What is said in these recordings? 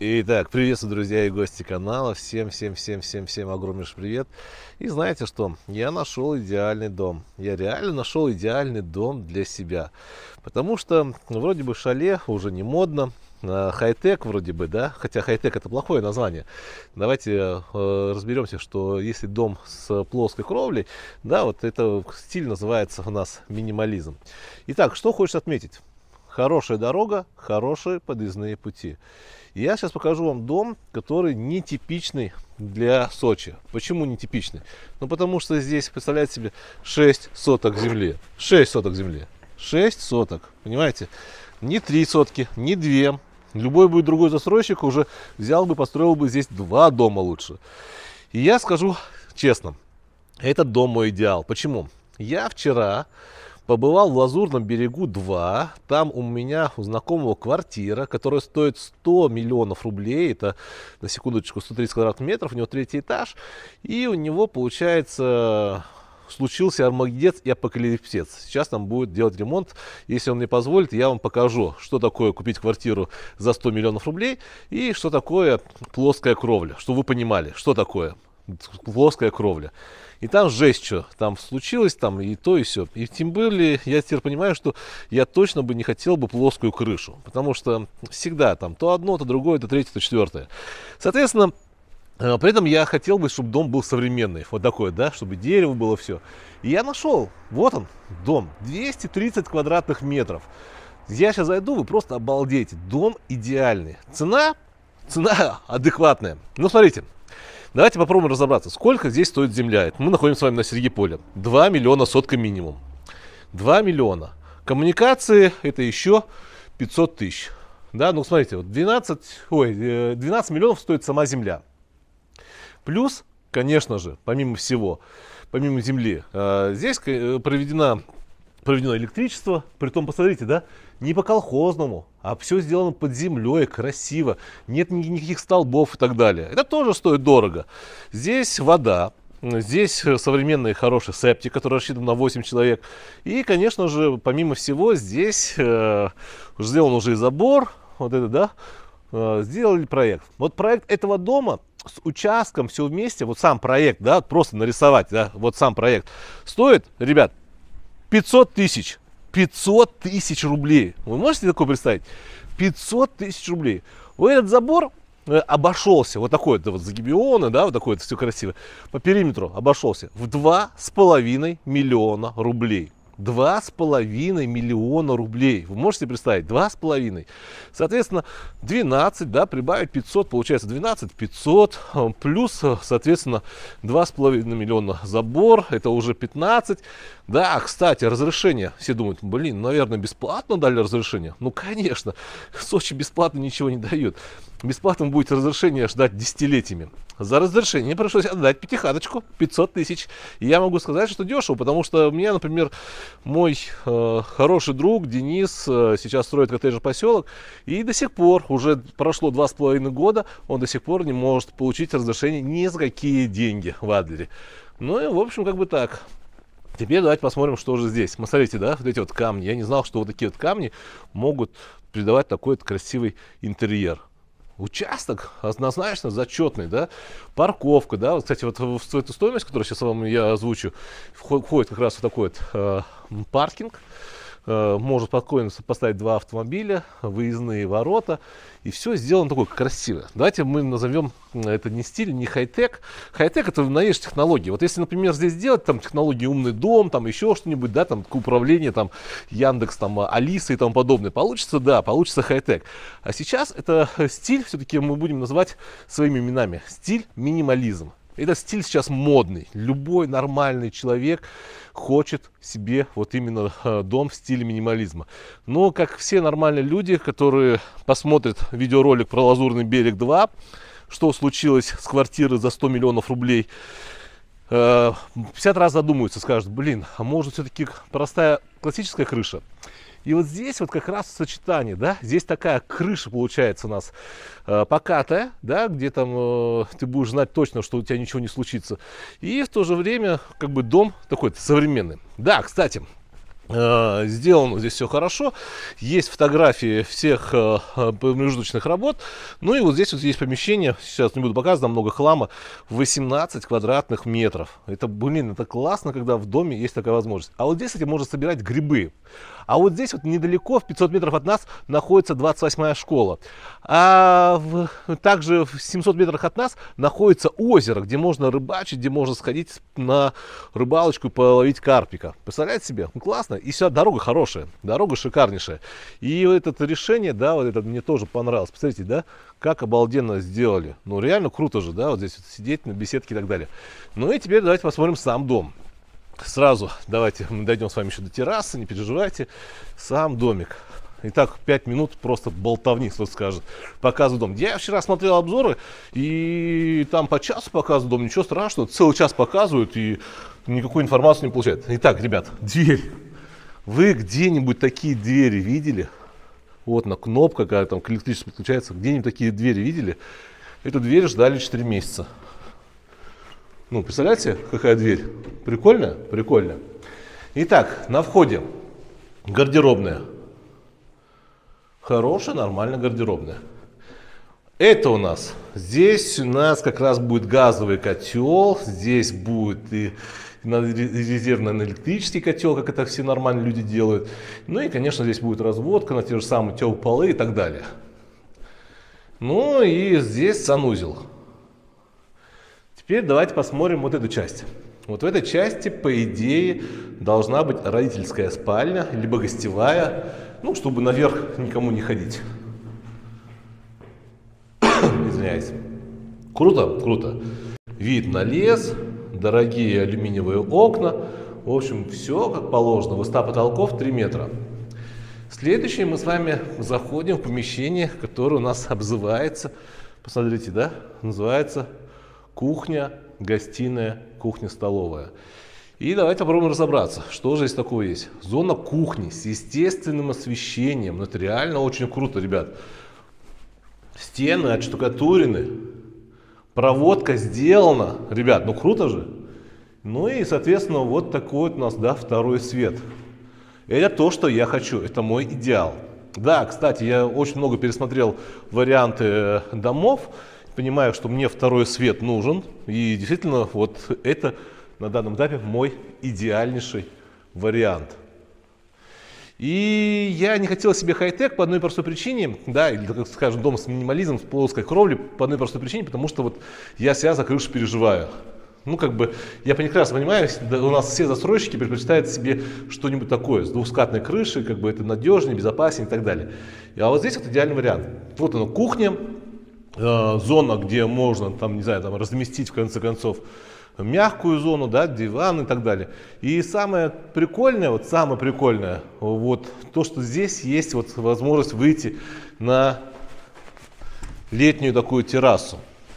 Итак, приветствую, друзья и гости канала. Всем огромнейший привет. И знаете что? Я нашел идеальный дом. Я реально нашел идеальный дом для себя. Потому что вроде бы шале уже не модно. Хай-тек вроде бы, да? Хотя хай-тек это плохое название. Давайте разберемся, что если дом с плоской кровлей, да, вот это стиль называется у нас минимализм. Итак, что хочешь отметить? Хорошая дорога, хорошие подъездные пути. Я сейчас покажу вам дом, который нетипичный для Сочи. Почему нетипичный? Ну, потому что здесь, представляете себе, 6 соток земли. 6 соток земли. 6 соток, понимаете? Не 3 сотки, не 2. Любой будет другой застройщик уже взял бы, построил бы здесь 2 дома лучше. И я скажу честно, этот дом мой идеал. Почему? Я вчера побывал в Лазурном берегу 2. Там у меня у знакомого квартира, которая стоит 100 миллионов рублей. Это, на секундочку, 130 квадратных метров. У него 3-й этаж. И у него, получается, случился армагеддец и апокалипсис. Сейчас там будет делать ремонт. Если он мне позволит, я вам покажу, что такое купить квартиру за 100 миллионов рублей. И что такое плоская кровля. Чтобы вы понимали, что такое плоская кровля. И там жесть, что там случилось, там и то, и все. И тем более, я теперь понимаю, что я точно бы не хотел бы плоскую крышу. Потому что всегда там то одно, то другое, то третье, то четвертое. Соответственно, при этом я хотел бы, чтобы дом был современный. Вот такой, да, чтобы дерево было все. И я нашел, вот он, дом, 230 квадратных метров. Я сейчас зайду, вы просто обалдеете. Дом идеальный. Цена адекватная. Ну, смотрите. Давайте попробуем разобраться, сколько здесь стоит земля. Мы находимся с вами на Сергиполе. 2 миллиона сотка минимум. 2 миллиона. Коммуникации это еще 500 тысяч. Да, ну смотрите, вот 12 миллионов стоит сама земля. Плюс, конечно же, помимо всего, помимо земли, здесь проведено электричество. Притом, посмотрите, да, не по-колхозному, а все сделано под землей, красиво. Нет никаких столбов и так далее. Это тоже стоит дорого. Здесь вода. Здесь современный хороший септик, который рассчитан на 8 человек. И, конечно же, помимо всего, здесь сделан уже и забор. Вот это, да, сделали проект. Вот проект этого дома с участком, все вместе, вот сам проект, да, просто нарисовать, да, вот сам проект, стоит, ребят, 500 тысяч. 500 тысяч рублей. Вы можете такое представить? 500 тысяч рублей. Вот этот забор обошелся, вот такой вот загибионы, да, вот такой вот все красиво, по периметру обошелся в 2,5 миллиона рублей. 2,5 миллиона рублей. Вы можете представить? 2,5. Соответственно, 12, да, прибавить 500, получается 12, 500, плюс, соответственно, 2,5 миллиона забор, это уже 15. Да, кстати, разрешение. Все думают, блин, наверное, бесплатно дали разрешение. Ну, конечно, в Сочи бесплатно ничего не дают. Бесплатно будете разрешение ждать десятилетиями. За разрешение пришлось отдать пятихаточку, 500 тысяч. И я могу сказать, что дешево, потому что у меня, например, мой хороший друг Денис сейчас строит коттеджный поселок. И до сих пор, уже прошло 2,5 года, он до сих пор не может получить разрешение ни за какие деньги в Адлере. Ну и, в общем, как бы так. Теперь давайте посмотрим, что же здесь. Смотрите, да, вот эти вот камни. Я не знал, что вот такие вот камни могут придавать такой вот красивый интерьер. Участок однозначно зачетный, да, парковка, да, вот, кстати, вот в эту стоимость, которую сейчас вам я озвучу, входит как раз вот такой вот паркинг. Может спокойно поставить 2 автомобиля, выездные ворота, и все сделано такое красиво. Давайте мы назовем это не стиль, не хай-тек. Хай-тек это новейшие технологии. Вот если, например, здесь сделать там технологии умный дом, там еще что-нибудь, да, там управление, там Яндекс, там Алиса и тому подобное, получится, да, получится хай-тек. А сейчас это стиль, все-таки мы будем называть своими именами, стиль минимализм. Этот стиль сейчас модный. Любой нормальный человек хочет себе вот именно дом в стиле минимализма. Но, как все нормальные люди, которые посмотрят видеоролик про Лазурный берег 2, что случилось с квартирой за 100 миллионов рублей, 50 раз задумаются, скажут, блин, а может все-таки простая классическая крыша? И вот здесь вот как раз сочетание, да, здесь такая крыша получается у нас покатая, да, где там ты будешь знать точно, что у тебя ничего не случится. И в то же время как бы дом такой современный. Да, кстати, Сделано здесь все хорошо. Есть фотографии всех промежуточных работ. Ну и вот здесь вот есть помещение, сейчас не буду показывать, там много хлама, 18 квадратных метров. Это, блин, это классно, когда в доме есть такая возможность. А вот здесь, кстати, можно собирать грибы. А вот здесь вот недалеко, в 500 метров от нас, находится 28-я школа. Также в 700 метрах от нас находится озеро, где можно рыбачить, где можно сходить на рыбалочку и половить карпика. Представляете себе? Ну, классно. И сюда дорога хорошая, дорога шикарнейшая. И вот это решение, да, вот это мне тоже понравилось. Посмотрите, да, как обалденно сделали. Ну, реально круто же, да, вот здесь вот сидеть на беседке и так далее. Ну и теперь давайте посмотрим сам дом. Сразу давайте мы дойдем с вами еще до террасы, не переживайте. Сам домик. Итак, 5 минут просто болтовни, кто скажет. Показываю дом. Я вчера смотрел обзоры, и там по часу показывают дом. Ничего страшного, целый час показывают, и никакую информацию не получают. Итак, ребят, дверь. Вы где-нибудь такие двери видели? Вот на кнопка, когда там к электричеству подключается. Где-нибудь такие двери видели? Эту дверь ждали 4 месяца. Ну, представляете, какая дверь? Прикольная? Прикольная. Итак, на входе гардеробная. Хорошая, нормальная гардеробная. Это у нас. Здесь у нас как раз будет газовый котел. Здесь будет и резервный электрический котел, как это все нормальные люди делают. Ну и, конечно, здесь будет разводка на те же самые теплые полы и так далее. Ну и здесь санузел. Теперь давайте посмотрим вот эту часть. Вот в этой части, по идее, должна быть родительская спальня, либо гостевая, ну, чтобы наверх никому не ходить. Извиняюсь. Круто? Круто. Вид на лес, дорогие алюминиевые окна. В общем, все как положено. Высота потолков 3 метра. Следующее мы с вами заходим в помещение, которое у нас обзывается, посмотрите, да, называется кухня, гостиная, кухня-столовая. И давайте попробуем разобраться, что же здесь такого есть. Зона кухни с естественным освещением. Ну, это реально очень круто, ребят. Стены отштукатурены. Проводка сделана. Ребят, ну круто же. Ну и, соответственно, вот такой вот у нас, да, второй свет. Это то, что я хочу. Это мой идеал. Да, кстати, я очень много пересмотрел варианты домов. Понимаю, что мне второй свет нужен. И действительно, вот это на данном этапе мой идеальнейший вариант. И я не хотел себе хай-тек по одной простой причине, да, или, как скажем, дом с минимализмом, с плоской кровлей, по одной простой причине, потому что вот я себя за крышу переживаю. Ну, как бы, я прекрасно понимаю, у нас все застройщики предпочитают себе что-нибудь такое, с двухскатной крышей, как бы это надежнее, безопаснее и так далее. А вот здесь вот идеальный вариант. Вот она, кухня, зона, где можно, там, не знаю, там, разместить, в конце концов, мягкую зону, да, диван и так далее. И самое прикольное, вот то, что здесь есть вот возможность выйти на летнюю такую террасу.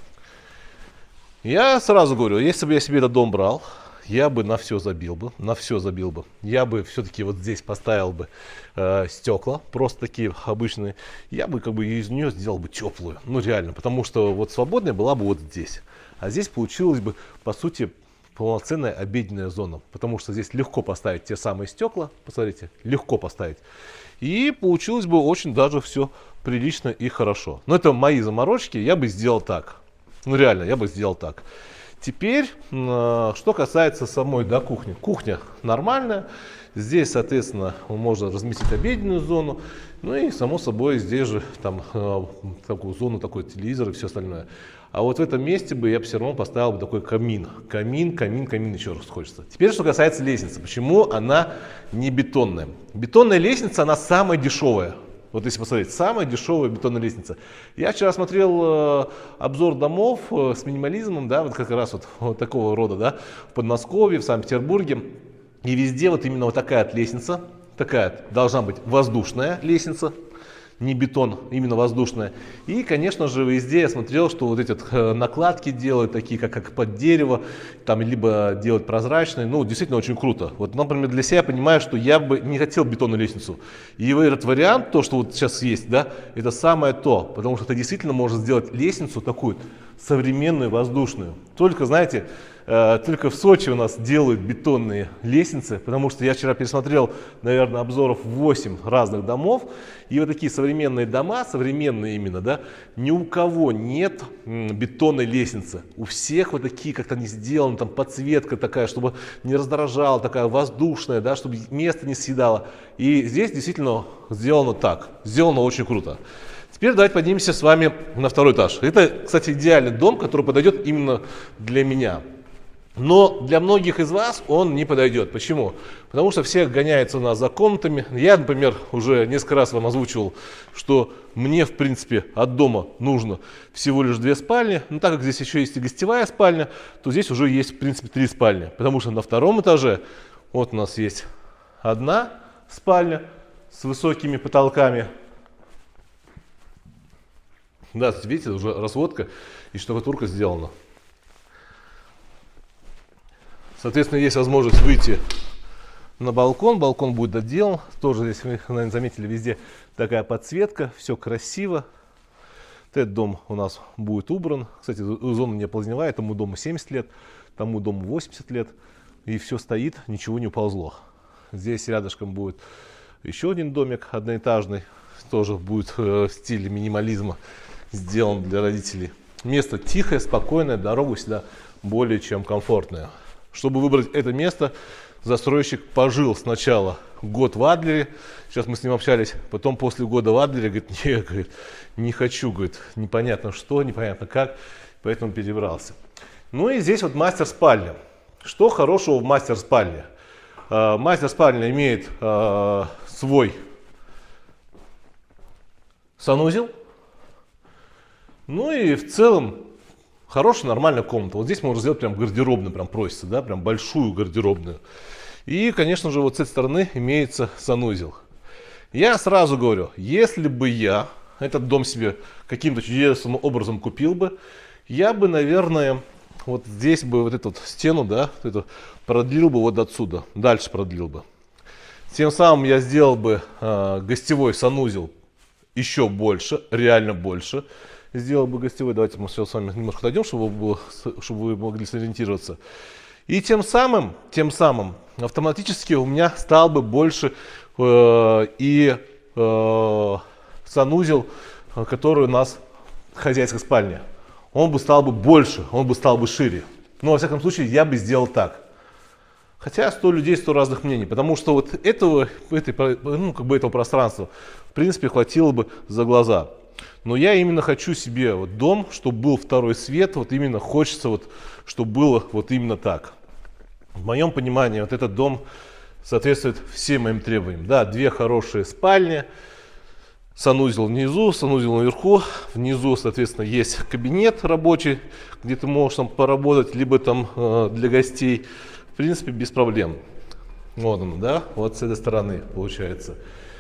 Я сразу говорю, если бы я себе этот дом брал, я бы на все забил бы, Я бы все-таки вот здесь поставил бы стекла, просто такие обычные. Я бы как бы из нее сделал бы теплую, ну реально, потому что вот свободная была бы вот здесь. А здесь получилось бы, по сути, полноценная обеденная зона, потому что здесь легко поставить те самые стекла, посмотрите, легко поставить. И получилось бы очень даже все прилично и хорошо. Но это мои заморочки, я бы сделал так. Ну реально, я бы сделал так. Теперь, что касается самой, да, кухни. Кухня нормальная. Здесь, соответственно, можно разместить обеденную зону. Ну и, само собой, здесь же там такую зону, такой телевизор и все остальное. А вот в этом месте бы я все равно поставил бы такой камин. Камин, еще раз хочется. Теперь, что касается лестницы. Почему она не бетонная? Бетонная лестница, она самая дешевая. Вот если посмотреть, самая дешевая бетонная лестница. Я вчера смотрел обзор домов с минимализмом, да, вот как раз вот такого рода, да, в Подмосковье, в Санкт-Петербурге. И везде вот именно вот такая вот лестница, такая должна быть воздушная лестница. не бетон, именно воздушная. И, конечно же, везде я смотрел, что вот эти накладки делают, такие как под дерево, там, либо делают прозрачные. Ну, действительно очень круто. Вот, например, для себя я понимаю, что я бы не хотел бетонную лестницу. И этот вариант, то, что вот сейчас есть, да, это самое то. Потому что ты действительно можешь сделать лестницу такую современную, воздушную. Только, знаете, только в Сочи у нас делают бетонные лестницы, потому что я вчера пересмотрел, наверное, обзоров 8 разных домов, и вот такие современные дома, современные именно, да, ни у кого нет бетонной лестницы. У всех вот такие, как-то они сделаны, там подсветка такая, чтобы не раздражала, такая воздушная, да, чтобы место не съедало. И здесь действительно сделано так, сделано очень круто. Теперь давайте поднимемся с вами на второй этаж. Это, кстати, идеальный дом, который подойдет именно для меня. Но для многих из вас он не подойдет. Почему? Потому что все гоняются у нас за комнатами. Я, например, уже несколько раз вам озвучивал, что мне, в принципе, от дома нужно всего лишь 2 спальни. Но так как здесь еще есть и гостевая спальня, то здесь уже есть, в принципе, 3 спальни. Потому что на втором этаже вот у нас есть одна спальня с высокими потолками. Да, видите, уже разводка и штукатурка сделана. Соответственно, есть возможность выйти на балкон. Балкон будет доделан. Тоже здесь, вы, наверное, заметили, везде такая подсветка. Все красиво. Этот дом у нас будет убран. Кстати, зона не оползневая. Этому дому 70 лет, тому дому 80 лет. И все стоит, ничего не уползло. Здесь рядышком будет еще один домик одноэтажный. Тоже будет в стиле минимализма сделан для родителей. Место тихое, спокойное, дорога всегда более чем комфортная. Чтобы выбрать это место, застройщик пожил сначала год в Адлере, сейчас мы с ним общались, потом после года в Адлере, говорит, не хочу, говорит, непонятно что, непонятно как, поэтому перебрался. Ну и здесь вот мастер-спальня. Что хорошего в мастер-спальне? Мастер-спальня имеет свой санузел, ну и в целом хорошая, нормальная комната. Вот здесь можно сделать прям гардеробную, прям просится, да, прям большую гардеробную. И, конечно же, вот с этой стороны имеется санузел. Я сразу говорю, если бы я этот дом себе каким-то чудесным образом купил бы, я бы, наверное, вот здесь бы вот эту вот стену, да, вот эту, продлил бы вот отсюда, дальше продлил бы. Тем самым я сделал бы гостевой санузел еще больше, реально больше. Сделал бы гостевой. Давайте мы все с вами немножко отойдем, чтобы вы могли сориентироваться. И тем самым автоматически у меня стал бы больше санузел, который у нас хозяйская спальня. Он бы стал бы больше, он бы стал бы шире. Но во всяком случае я бы сделал так. Хотя 100 людей, 100 разных мнений. Потому что вот этого пространства в принципе хватило бы за глаза. Но я именно хочу себе вот дом, чтобы был второй свет, вот именно хочется, вот, чтобы было вот именно так. В моем понимании вот этот дом соответствует всем моим требованиям. Да, 2 хорошие спальни, санузел внизу, санузел наверху. Внизу, соответственно, есть кабинет рабочий, где ты можешь там поработать, либо там для гостей. В принципе, без проблем. Вот он, да, вот с этой стороны получается.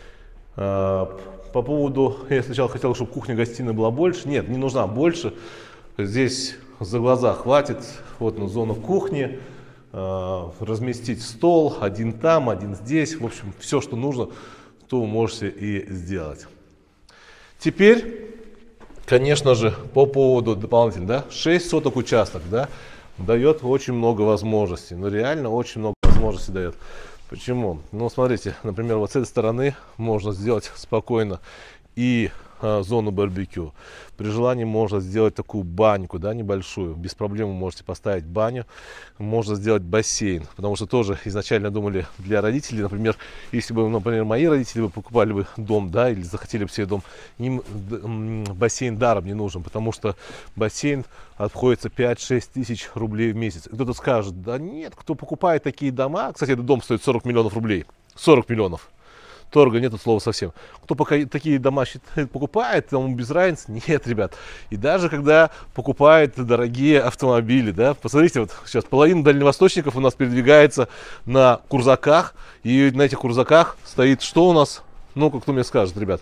По поводу, я сначала хотел, чтобы кухня-гостиная была больше. Нет, не нужна больше. Здесь за глаза хватит. Вот зона кухни. Разместить стол. Один там, один здесь. В общем, все, что нужно, то вы можете и сделать. Теперь, конечно же, по поводу дополнительно, да, 6 соток участок, да, дает очень много возможностей. Но реально очень много возможностей дает. Почему? Ну, смотрите, например, вот с этой стороны можно сделать спокойно и зону барбекю. При желании можно сделать такую баньку, да, небольшую. Без проблем вы можете поставить баню. Можно сделать бассейн, потому что тоже изначально думали для родителей. Например, если бы, например, мои родители бы покупали бы дом, да, или захотели бы себе дом, им бассейн даром не нужен, потому что бассейн обходится 5-6 тысяч рублей в месяц. Кто-то скажет, да нет, кто покупает такие дома, кстати, этот дом стоит 40 миллионов рублей, 40 миллионов. Торга нету слова совсем. Кто пока такие дома покупает, тому без разницы. Нет, ребят. И даже когда покупают дорогие автомобили, да, посмотрите, вот сейчас половина дальневосточников у нас передвигается на курзаках. И на этих курзаках стоит что у нас? Ну-ка, кто мне скажет, ребят.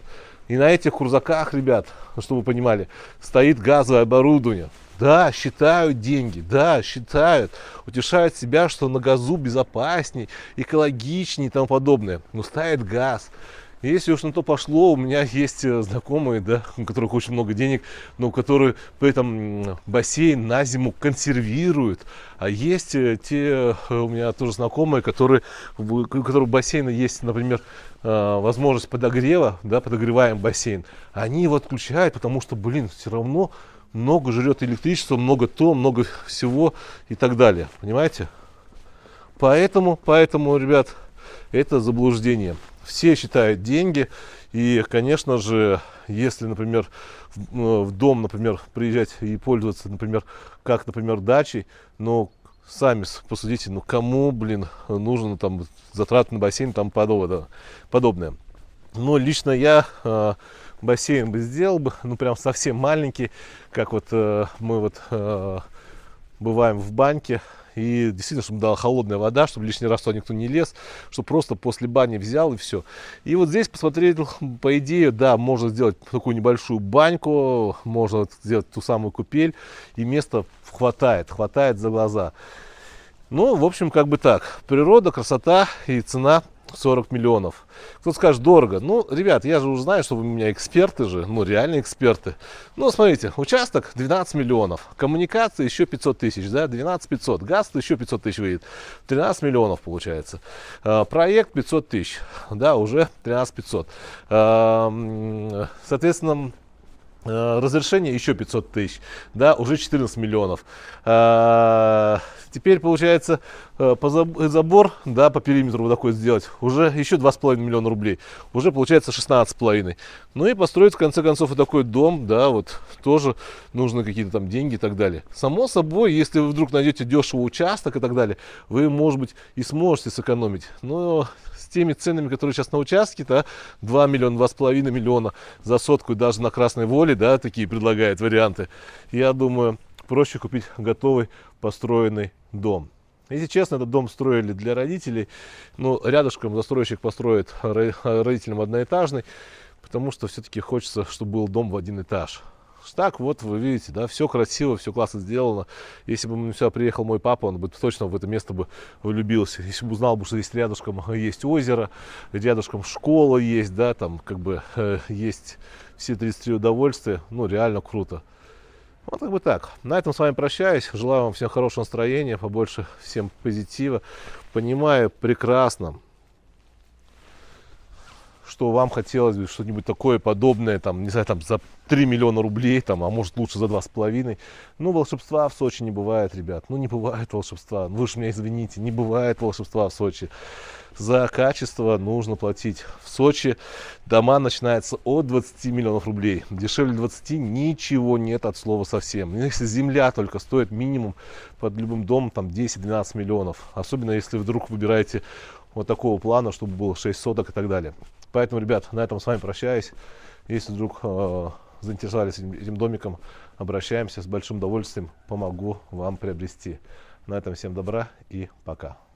И на этих крузаках, ребят, чтобы вы понимали, стоит газовое оборудование. Да, считают деньги, да, считают, утешают себя, что на газу безопасней, экологичней и тому подобное. Но ставит газ. Если уж на то пошло, у меня есть знакомые, да, у которых очень много денег, но у которых при этом бассейн на зиму консервируют. А есть те у меня тоже знакомые, у которых у бассейна есть, например, возможность подогрева, да, подогреваем бассейн. Они его отключают, потому что, блин, все равно много жрет электричества, много всего и так далее. Понимаете? Поэтому, ребят, это заблуждение. Все считают деньги. И, конечно же, если, например, в дом, например, приезжать и пользоваться, например, как, например, дачей, но сами посудите, ну кому, блин, нужно там затраты на бассейн, там подобное. Но лично я бассейн бы сделал бы, ну прям совсем маленький, как вот мы вот бываем в баньке. И действительно, чтобы дала холодная вода, чтобы лишний раз туда никто не лез, чтобы просто после бани взял и все. И вот здесь посмотрел, по идее, да, можно сделать такую небольшую баньку, можно сделать ту самую купель, и места хватает за глаза. Ну, в общем, как бы так. Природа, красота и цена 40 миллионов. Кто-то скажет, дорого. Ну, ребят, я же уже знаю, что вы у меня эксперты же, ну, реальные эксперты. Ну, смотрите, участок 12 миллионов, коммуникации еще 500 тысяч, да, 12 500, газ еще 500 тысяч выйдет, 13 миллионов получается. Проект 500 тысяч, да, уже 13 500. Соответственно, разрешение еще 500 тысяч, да, уже 14 миллионов. Теперь получается забор, да, по периметру вот такой сделать, уже еще 2,5 миллиона рублей, уже получается 16,5. Ну и построить в конце концов вот такой дом, да, вот тоже нужны какие-то там деньги и так далее. Само собой, если вы вдруг найдете дешевый участок и так далее, вы, может быть, и сможете сэкономить. Но с теми ценами, которые сейчас на участке, да, 2 миллиона, 2,5 миллиона за сотку, и даже на Красной Воле, да, такие предлагают варианты, я думаю, проще купить готовый построенный дом. Если честно, этот дом строили для родителей, но рядышком застройщик построит родителям одноэтажный, потому что все-таки хочется, чтобы был дом в один этаж. Так вот, вы видите, да, все красиво, все классно сделано. Если бы сюда приехал мой папа, он бы точно в это место бы влюбился. Если бы узнал, что здесь рядышком есть озеро, рядышком школа есть, да, там как бы есть все 33 удовольствия, ну реально круто. Вот как бы так. На этом с вами прощаюсь. Желаю вам всем хорошего настроения, побольше всем позитива. Понимаю прекрасно, что вам хотелось бы что-нибудь такое подобное, там, не знаю, там за 3 миллиона рублей, там, а может лучше за 2,5. Ну, волшебства в Сочи не бывает, ребят. Ну, не бывает волшебства. Вы уж меня извините, не бывает волшебства в Сочи. За качество нужно платить. В Сочи дома начинаются от 20 миллионов рублей. Дешевле 20 ничего нет от слова совсем. Если земля только стоит минимум под любым домом там 10-12 миллионов. Особенно если вдруг выбираете вот такого плана, чтобы было 6 соток и так далее. Поэтому, ребят, на этом с вами прощаюсь. Если вдруг заинтересовались этим домиком, обращаемся, с большим удовольствием помогу вам приобрести. На этом всем добра и пока.